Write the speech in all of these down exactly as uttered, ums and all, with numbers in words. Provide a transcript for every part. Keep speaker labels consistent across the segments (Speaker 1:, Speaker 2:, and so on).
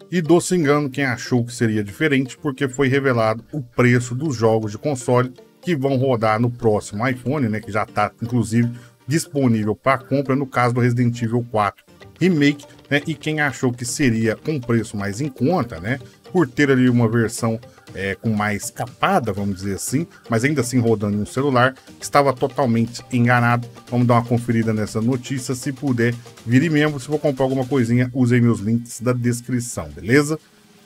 Speaker 1: E doce engano quem achou que seria diferente, porque foi revelado o preço dos jogos de console que vão rodar no próximo iPhone, né, que já está inclusive disponível para compra no caso do Resident Evil quatro Remake, né, e quem achou que seria com preço mais em conta, né, por ter ali uma versão é, com mais capada, vamos dizer assim, mas ainda assim rodando em um celular, estava totalmente enganado. Vamos dar uma conferida nessa notícia, se puder, vire membro, se for comprar alguma coisinha, usem meus links da descrição, beleza?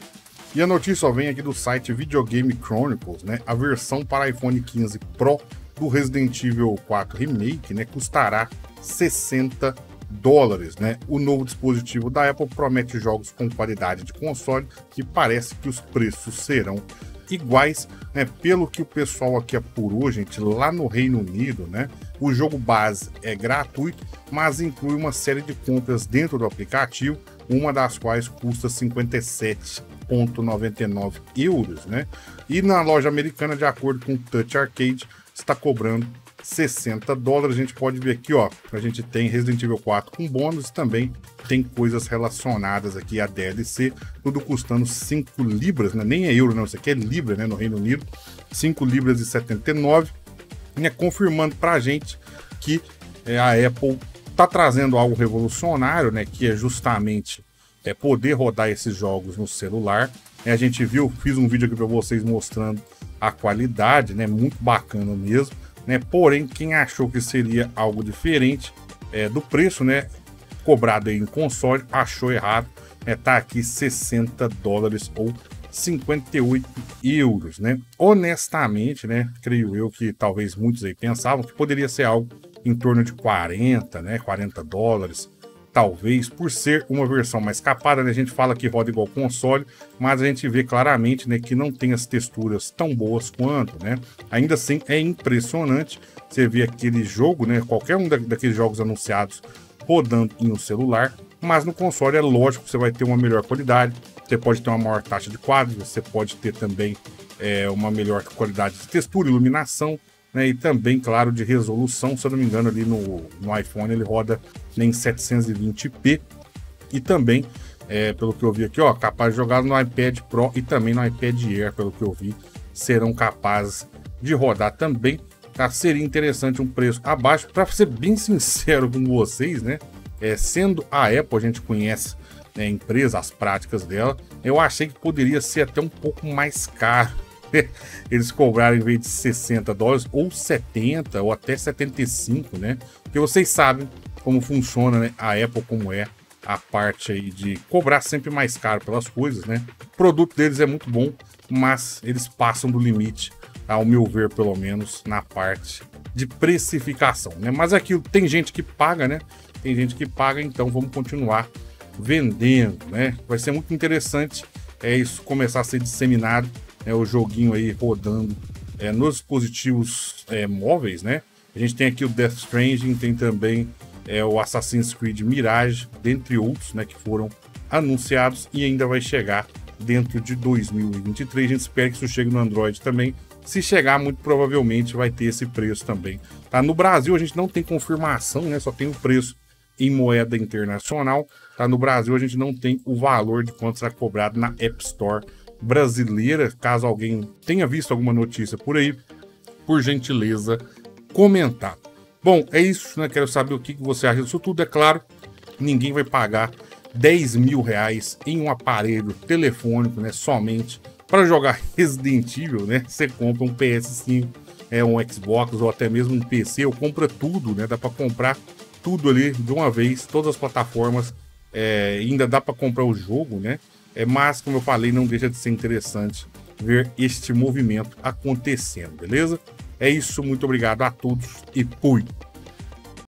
Speaker 1: E a notícia só vem aqui do site Videogame Chronicles, né, a versão para iPhone quinze Pro do Resident Evil quatro Remake, né, custará sessenta dólares, né? O novo dispositivo da Apple promete jogos com qualidade de console e parece que os preços serão iguais, né? Pelo que o pessoal aqui apurou, gente, lá no Reino Unido, né? O jogo base é gratuito, mas inclui uma série de compras dentro do aplicativo, uma das quais custa cinquenta e sete reais e noventa e nove euros, né? E na loja americana, de acordo com o Touch Arcade, está cobrando sessenta dólares. A gente pode ver aqui, ó, a gente tem Resident Evil quatro com bônus, também tem coisas relacionadas aqui a D L C, tudo custando cinco libras, né? Nem é euro, não, isso aqui é libra, né, no Reino Unido, cinco libras e setenta e nove, né, confirmando pra gente que é, a Apple tá trazendo algo revolucionário, né, que é justamente é, poder rodar esses jogos no celular. É, a gente viu, fiz um vídeo aqui para vocês mostrando a qualidade, né, muito bacana mesmo. Né? Porém, quem achou que seria algo diferente é, do preço, né, cobrado aí em console, achou errado. É, tá aqui sessenta dólares ou cinquenta e oito euros, né? Honestamente, né, creio eu que talvez muitos aí pensavam que poderia ser algo em torno de quarenta, né, quarenta dólares. Talvez, por ser uma versão mais capada, né, a gente fala que roda igual console, mas a gente vê claramente, né, que não tem as texturas tão boas quanto, né? Ainda assim, é impressionante você ver aquele jogo, né, qualquer um da, daqueles jogos anunciados rodando em um celular, mas no console é lógico que você vai ter uma melhor qualidade, você pode ter uma maior taxa de quadros, você pode ter também é, uma melhor qualidade de textura, iluminação, né, e também, claro, de resolução. Se eu não me engano, ali no, no iPhone ele roda em setecentos e vinte p, e também, é, pelo que eu vi aqui, ó, capaz de jogar no iPad Pro e também no iPad Air, pelo que eu vi, serão capazes de rodar também. Tá? Seria interessante um preço abaixo, para ser bem sincero com vocês, né, é, sendo a Apple, a gente conhece, né, a empresa, as práticas dela, eu achei que poderia ser até um pouco mais caro eles cobraram em vez de sessenta dólares ou setenta ou até setenta e cinco, né? Porque vocês sabem como funciona, né, a Apple, como é a parte aí de cobrar sempre mais caro pelas coisas, né? O produto deles é muito bom, mas eles passam do limite, ao meu ver, pelo menos na parte de precificação, né? Mas aquilo, tem gente que paga, né? Tem gente que paga, então vamos continuar vendendo, né? Vai ser muito interessante é isso começar a ser disseminado. É o joguinho aí rodando é, nos dispositivos é, móveis, né? A gente tem aqui o Death Stranding, tem também é, o Assassin's Creed Mirage, dentre outros, né, que foram anunciados e ainda vai chegar dentro de dois mil e vinte e três. A gente espera que isso chegue no Android também. Se chegar, muito provavelmente vai ter esse preço também. Tá? No Brasil a gente não tem confirmação, né? Só tem o preço em moeda internacional. Tá? No Brasil a gente não tem o valor de quanto será cobrado na App Store brasileira. Caso alguém tenha visto alguma notícia por aí, por gentileza, comentar. Bom, é isso, né? Quero saber o que você acha disso tudo. É claro, ninguém vai pagar dez mil reais em um aparelho telefônico, né? Somente para jogar Resident Evil, né? Você compra um P S cinco, é, um Xbox ou até mesmo um P C, ou compra tudo, né? Dá para comprar tudo ali de uma vez, todas as plataformas, é, ainda dá para comprar o jogo, né? É, mas, como eu falei, não deixa de ser interessante ver este movimento acontecendo, beleza? É isso, muito obrigado a todos e fui!